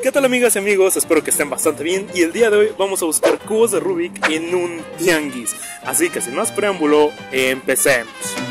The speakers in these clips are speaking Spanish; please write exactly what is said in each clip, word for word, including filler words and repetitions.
¿Qué tal, amigas y amigos? Espero que estén bastante bien y el día de hoy vamos a buscar cubos de Rubik en un tianguis. Así que sin más preámbulo, empecemos.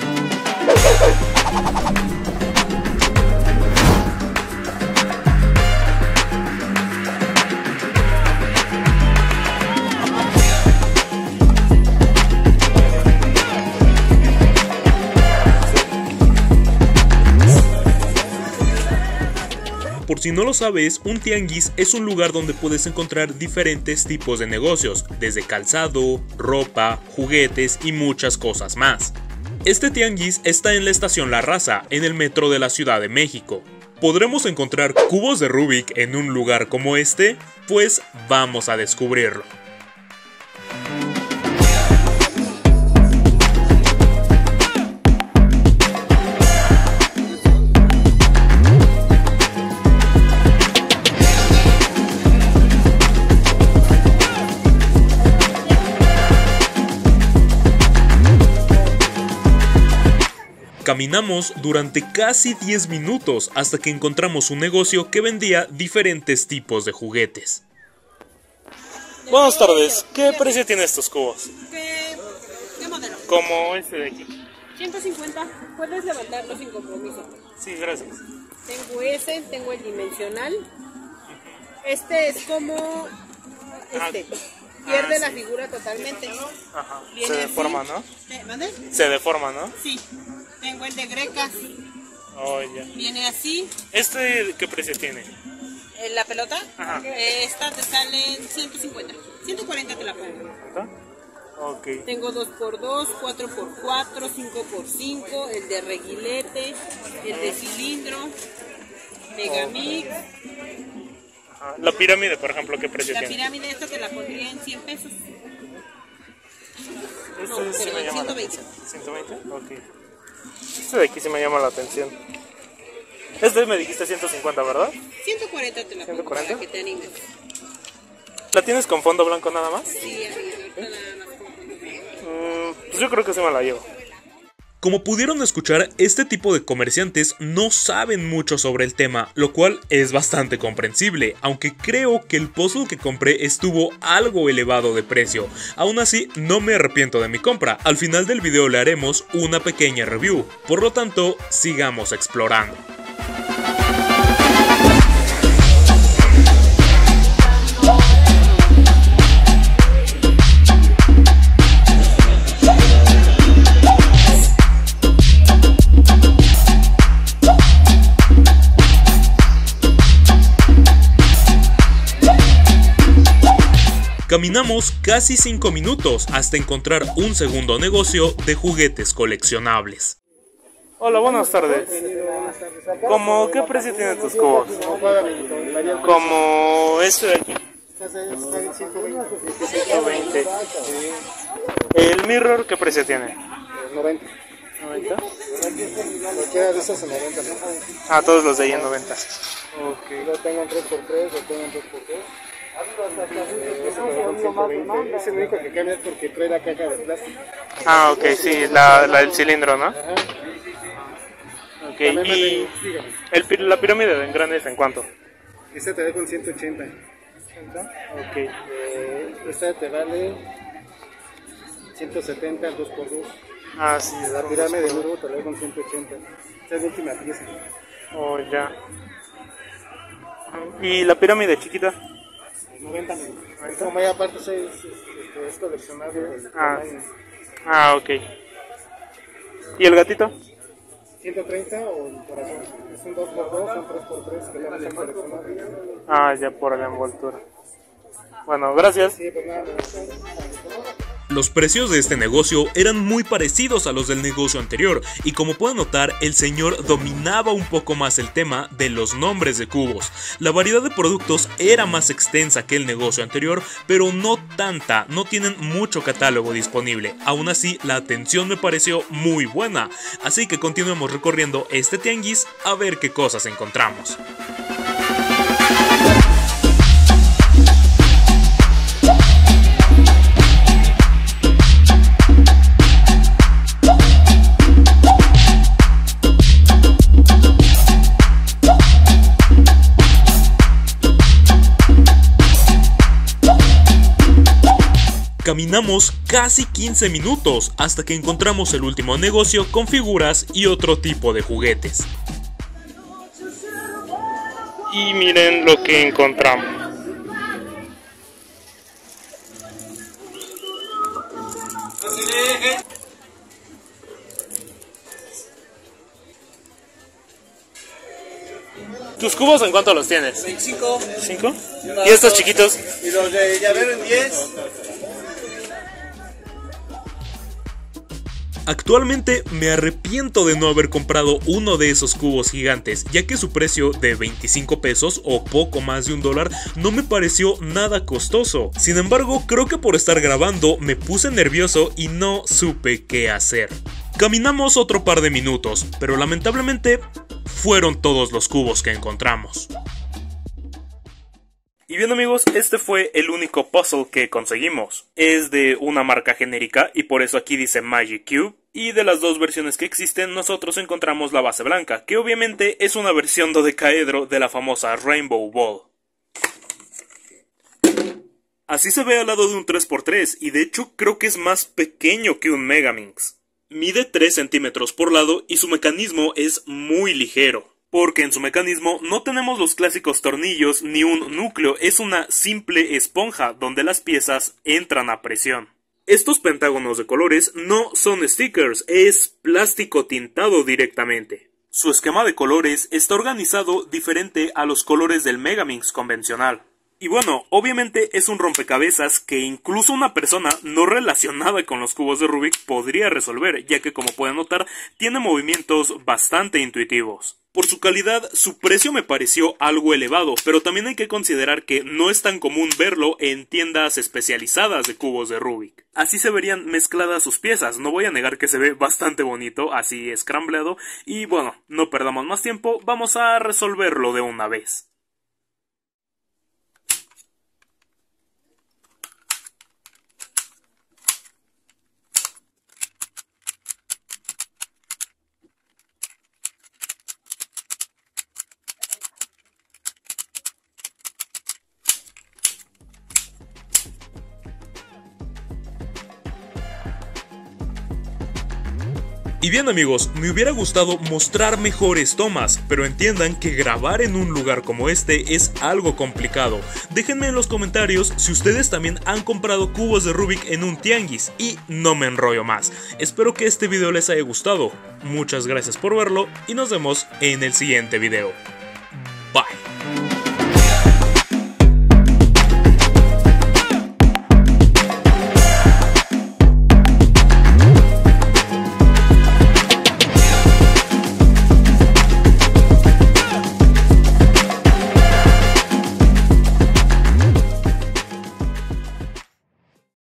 Por si no lo sabes, un tianguis es un lugar donde puedes encontrar diferentes tipos de negocios, desde calzado, ropa, juguetes y muchas cosas más. Este tianguis está en la estación La Raza, en el metro de la Ciudad de México. ¿Podremos encontrar cubos de Rubik en un lugar como este? Pues vamos a descubrirlo. Caminamos durante casi diez minutos hasta que encontramos un negocio que vendía diferentes tipos de juguetes. Buenas tardes, ¿qué precio tienen estos cubos? ¿Qué, qué modelo? Como este de aquí. ciento cincuenta, puedes levantarlo sin compromiso. Sí, gracias. Tengo ese, tengo el dimensional. Este es como este. Pierde ah, la sí. figura totalmente. Ajá. Viene Se así. deforma, ¿no? ¿Mande? Se deforma, ¿no? Sí. Tengo el de grecas. Oh, ya. Viene así. ¿Este qué precio tiene? ¿En la pelota? Ajá. Esta te sale ciento cincuenta. ciento cuarenta te la pongo. ¿Está? Ok. Tengo dos por dos, cuatro por cuatro, cinco por cinco, el de reguilete, el de cilindro, Megamix. Ajá. La pirámide, por ejemplo, ¿qué precio La tiene? pirámide esta te la pondría en cien pesos. Este No, sí pero me llama ciento veinte. la atención. ¿ciento veinte? Ok. Este de aquí sí me llama la atención. Este me dijiste ciento cincuenta, ¿verdad? ciento cuarenta te la pongo ¿ciento cuarenta? para que te animes. ¿La tienes con fondo blanco nada más? Sí, ahorita nada más con fondo blanco. Mm, pues yo creo que sí me la llevo. Como pudieron escuchar, este tipo de comerciantes no saben mucho sobre el tema, lo cual es bastante comprensible, aunque creo que el puzzle que compré estuvo algo elevado de precio. Aún así, no me arrepiento de mi compra, al final del video le haremos una pequeña review, por lo tanto, sigamos explorando. Caminamos casi cinco minutos hasta encontrar un segundo negocio de juguetes coleccionables. Hola, buenas tardes. ¿Cómo qué precio tienen tus cubos? Como este de aquí. ciento veinte. ¿El mirror qué precio tiene? noventa. ¿noventa? Cualquiera de esos en noventa. Ah, todos los de ahí en noventa. Okay. Lo tengo en tres por tres, lo tengo en dos por dos. Eh, es el único que cambia porque trae la caja de plástico. Ah, ok, sí, la, la del cilindro, ¿no? Ajá. Ok, y el, la pirámide de engranes, ¿en cuánto? Esta te da con ciento ochenta. Ok. Eh, esta te vale ciento setenta al dos por dos. Ah, sí, La pirámide de nuevo te la da con ciento ochenta. Esta es la última pieza. Oh, ya. ¿Y la pirámide chiquita? noventa. Como ya aparte es, es, es coleccionable. Ah, ah, ok. ¿Y el gatito? ciento treinta o el corazón. Es un dos por dos, un tres por tres que le vamos a coleccionar. Ah, ya por la envoltura. Bueno, gracias. Sí, pues nada. Los precios de este negocio eran muy parecidos a los del negocio anterior y como pueden notar el señor dominaba un poco más el tema de los nombres de cubos. La variedad de productos era más extensa que el negocio anterior, pero no tanta, no tienen mucho catálogo disponible. Aún así la atención me pareció muy buena, así que continuemos recorriendo este tianguis a ver qué cosas encontramos. Caminamos casi quince minutos hasta que encontramos el último negocio con figuras y otro tipo de juguetes. Y miren lo que encontramos. ¿Tus cubos en cuánto los tienes? veinticinco. ¿cinco? ¿Y estos chiquitos? Y los de llavero en diez. Actualmente me arrepiento de no haber comprado uno de esos cubos gigantes, ya que su precio de veinticinco pesos o poco más de un dólar no me pareció nada costoso. Sin embargo, creo que por estar grabando me puse nervioso y no supe qué hacer. Caminamos otro par de minutos, pero lamentablemente fueron todos los cubos que encontramos. Y bien amigos, este fue el único puzzle que conseguimos. Es de una marca genérica y por eso aquí dice Magic Cube. Y de las dos versiones que existen, nosotros encontramos la base blanca, que obviamente es una versión dodecaedro de la famosa Rainbow Ball. Así se ve al lado de un tres por tres y de hecho creo que es más pequeño que un Megaminx. Mide tres centímetros por lado y su mecanismo es muy ligero. Porque en su mecanismo no tenemos los clásicos tornillos ni un núcleo, es una simple esponja donde las piezas entran a presión. Estos pentágonos de colores no son stickers, es plástico tintado directamente. Su esquema de colores está organizado diferente a los colores del Megaminx convencional. Y bueno, obviamente es un rompecabezas que incluso una persona no relacionada con los cubos de Rubik podría resolver, ya que como pueden notar, tiene movimientos bastante intuitivos. Por su calidad, su precio me pareció algo elevado, pero también hay que considerar que no es tan común verlo en tiendas especializadas de cubos de Rubik. Así se verían mezcladas sus piezas, no voy a negar que se ve bastante bonito, así escrambleado, y bueno, no perdamos más tiempo, vamos a resolverlo de una vez. Y bien amigos, me hubiera gustado mostrar mejores tomas, pero entiendan que grabar en un lugar como este es algo complicado. Déjenme en los comentarios si ustedes también han comprado cubos de Rubik en un tianguis y no me enrollo más. Espero que este video les haya gustado, muchas gracias por verlo y nos vemos en el siguiente video.